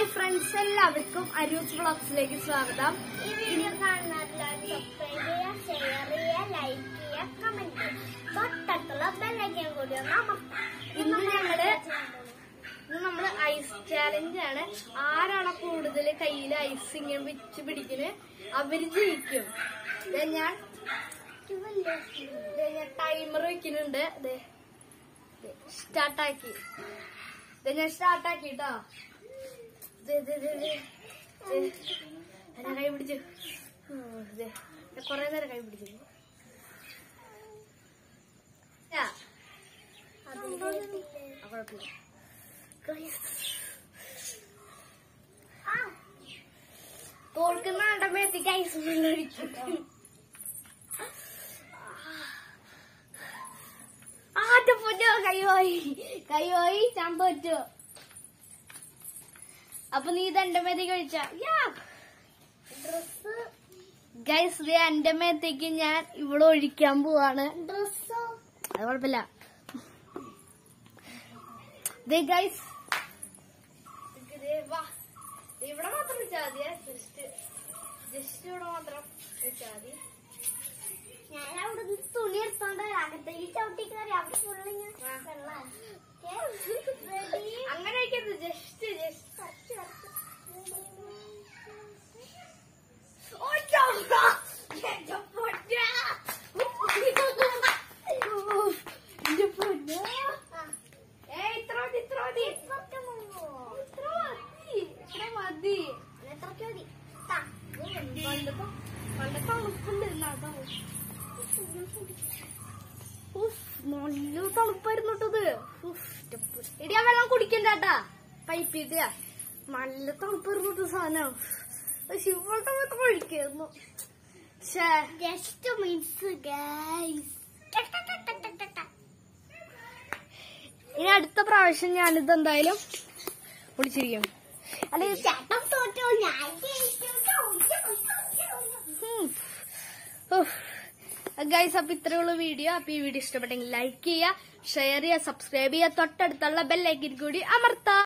Hi friends, എല്ലാവർക്കും അരൂസ് വ്ളോഗ്സിലേക്ക് സ്വാഗതം. ഈ വീഡിയോ കാണുന്നവരെല്ലാവരും സബ്സ്ക്രൈബ് ചെയ്യുക, ഷെയർ ചെയ്യുക, ലൈക്ക് ചെയ്യുക, കമന്റ് ചെയ്യുക. തൊട്ടടുത്തുള്ള ബെല്ലൈക്കൺ കൂടി ഒന്ന് അമർത്തുക. ഇന്ന് നമ്മള് ഐസ് ചാലഞ്ച് ആണ്. ആരാണോ കൂടുതൽ കയ്യിൽ ഐസ് ഇങ്ങനെ വെച്ച് പിടിക്കുന്നത് അവര് ജയിക്കും. ഞാൻ ടൈമർ വെക്കുന്നുണ്ട്. സ്റ്റാർട്ടാക്കി ഞാൻ സ്റ്റാർട്ടാക്കിട്ടോ. കൈ പിടിച്ചു കൊറേ നേരം കൈ പിടിച്ചു. കുഴപ്പമില്ല. തോൽക്കുന്ന ആണ്ടമേത്തേക്ക് ഐസ് ഒഴിക്കും. ആറ്റപ്പോ കൈപോയി ഞാൻ തോറ്റു. അപ്പൊ നീ ഇത് എന്റെ മേത്തേക്ക് കഴിച്ച ഡ്രസ് ഗൈസ്. ഇത് എന്റെ മേത്തേക്ക് ഞാൻ ഇവിടെ ഒഴിക്കാൻ പോവാണ്. ഡ്രസ്സോ അത് കുഴപ്പമില്ല. ഗൈസ് ഇവിടെ മാത്രം വെച്ചാൽ മതി. ജസ്റ്റ് ഇവിടെ മാത്രം വെച്ചാൽ മതി. ഞാൻ അവിടെ തുണി എടുത്തോണ്ട് അകത്തേക്ക് ചവിട്ടി കയറി. അവിടെ ഫുള്ളിങ് വെള്ളം. അങ്ങനെ വയ്ക്കരുത്. ജസ്റ്റ് മതി. നല്ല തണുപ്പുണ്ട്. നല്ല തണുപ്പായിരുന്നു കേട്ടത്. ഇടിയാ വെള്ളം കുടിക്കണ്ടാട്ടാ. പൈപ്പിട്ട് നല്ല തണുപ്പായിരുന്നു സാധനം. പക്ഷെ ഇവളുടെ മാത്രം ഒഴിക്കായിരുന്നു. Just means guys. ഇനി അടുത്ത പ്രാവശ്യം ഞാനിത് എന്തായാലും കുടിച്ചിരിക്കും. അല്ലെങ്കിൽ ചേട്ടൻ തോറ്റോ ഞാൻ ഗൈസ്. അപ്പൊ ഇത്രയുള്ള വീഡിയോ. അപ്പൊ ഈ വീഡിയോ ഇഷ്ടപ്പെട്ടെങ്കിൽ ലൈക്ക് ചെയ്യുക, ഷെയർ ചെയ്യുക, സബ്സ്ക്രൈബ് ചെയ്യുക, തൊട്ടടുത്തുള്ള ബെല്ലൈക്കൻ കൂടി അമർത്താം.